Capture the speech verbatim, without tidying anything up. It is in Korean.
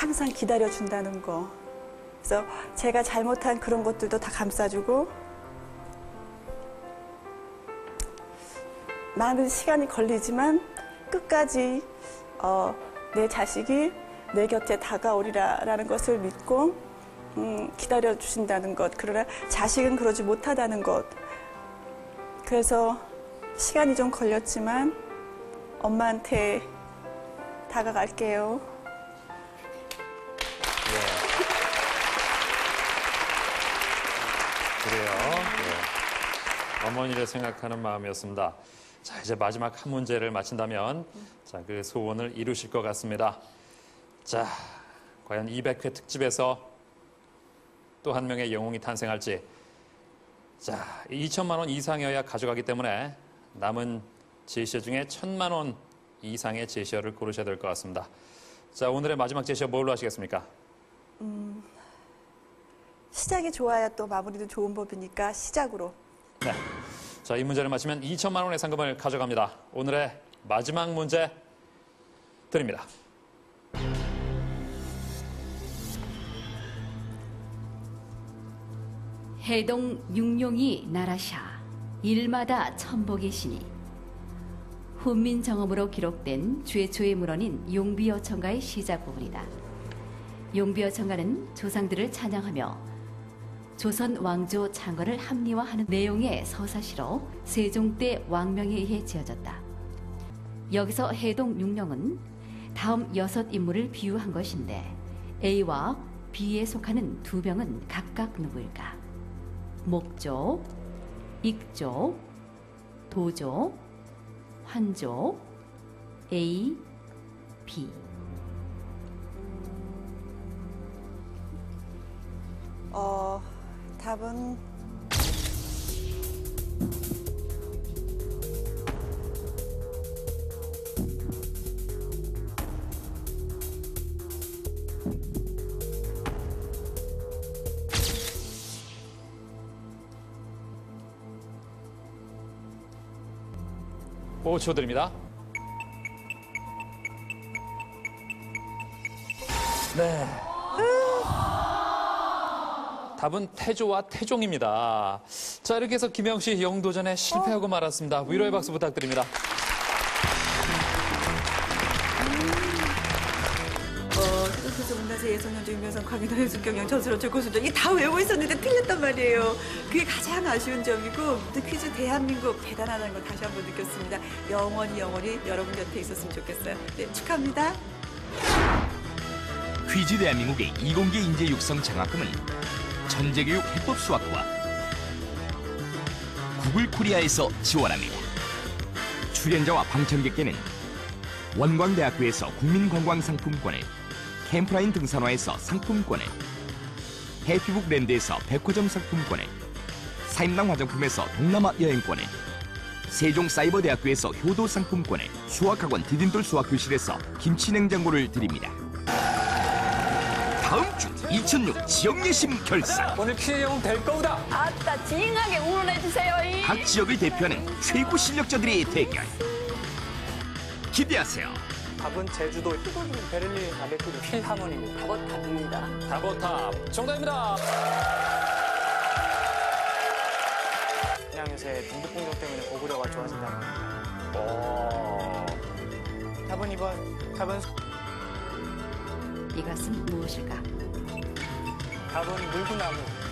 항상 기다려준다는 거. 그래서 제가 잘못한 그런 것들도 다 감싸주고 많은 시간이 걸리지만 끝까지 어, 내 자식이 내 곁에 다가오리라라는 것을 믿고 음, 기다려주신다는 것. 그러나 자식은 그러지 못하다는 것. 그래서 시간이 좀 걸렸지만 엄마한테 다가갈게요. 그래요. 네. 어머니를 생각하는 마음이었습니다. 자, 이제 마지막 한 문제를 마친다면 자, 그 소원을 이루실 것 같습니다. 자, 과연 이백 회 특집에서 또 한 명의 영웅이 탄생할지. 자, 이천만 원 이상이어야 가져가기 때문에 남은 제시어 중에 천만 원 이상의 제시어를 고르셔야 될 것 같습니다. 자, 오늘의 마지막 제시어 뭘로 하시겠습니까? 음, 시작이 좋아야 또 마무리도 좋은 법이니까 시작으로. 네. 자, 이 문제를 맞히면 이천만 원의 상금을 가져갑니다. 오늘의 마지막 문제 드립니다. 해동 육룡이 나라샤 일마다 천복이시니 훈민정음으로 기록된 최초의 문헌인 용비어천가의 시작 부분이다. 용비어천가는 조상들을 찬양하며 조선 왕조 창건을 합리화하는 내용의 서사시로 세종 때 왕명에 의해 지어졌다. 여기서 해동 육룡은 다음 여섯 인물을 비유한 것인데 A와 B에 속하는 두 명은 각각 누구일까? 목조, 익조, 도조, 환조, A, B. 어, 답은 오 초 드립니다. 네. 답은 태조와 태종입니다. 자, 이렇게 해서 김영 씨 영도전에 실패하고 말았습니다. 위로의 박수 부탁드립니다. 그래서 문화재 예선연주 유명상 강의도 해수 경영 전술 어쩔 고수전 이게 다 외워 있었는데 틀렸단 말이에요. 그게 가장 아쉬운 점이고 퀴즈 대한민국 대단하다는 걸 다시 한번 느꼈습니다. 영원히 영원히 여러분 곁에 있었으면 좋겠어요. 네, 축하합니다. 퀴즈 대한민국의 이공계 인재 육성 장학금은 천재교육 해법수학과 구글 코리아에서 지원합니다. 출연자와 방청객께는 원광대학교에서 국민관광상품권을, 캠프라인 등산화에서 상품권을, 해피북랜드에서 백화점 상품권을, 사임당 화장품에서 동남아 여행권을, 세종사이버대학교에서 효도 상품권을, 수학학원 디딤돌 수학교실에서 김치냉장고를 드립니다. 다음 주 이천육 지역예심 결산. 오늘 퀴즈 영웅 될 거우다. 아따 징하게 응원해주세요. 각 지역을 대표하는 최고 실력자들의 대결. 기대하세요. 답은 제주도 베를린 발레트리 필하모니입니다. 다보탑입니다. 다보탑 정답입니다. 그냥 요새 동북공정 때문에 고구려가 좋아진다는 겁니다. 오. 답은 이번 답은 이것은 무엇일까? 답은 물구나무.